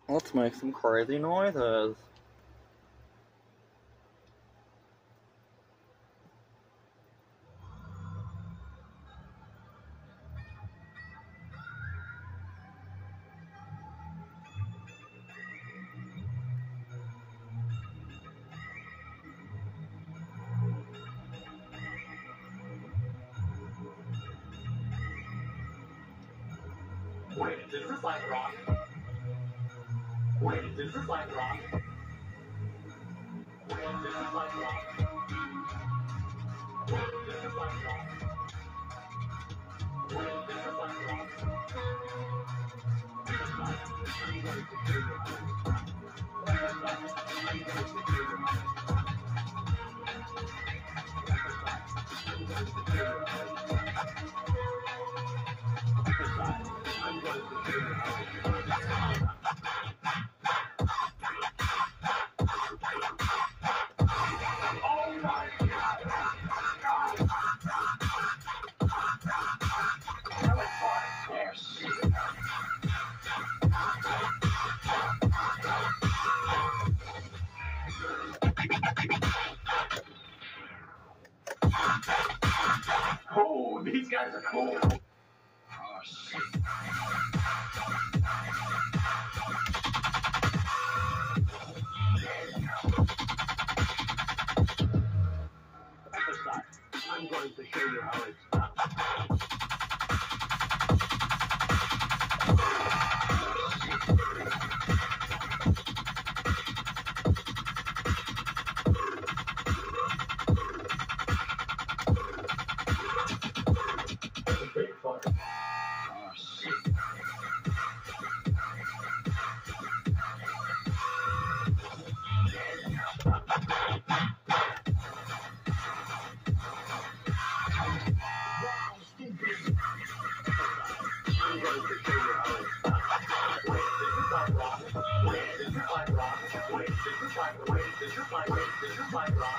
Let's make some crazy noises. Wait, is this like rock? Wait, is this like rock? Wait, is this like rock? Wait, is this like rock? Wait, is this like rock? Oh, these guys are cool. Oh, shit. I'm going to show you how it's done. Big fun. Oh, shit. I'm going to show you how it's done. Wait, this is like rock. Wait, this is like rock. Wait, this is like, wait, this is like, wait, this is like rock.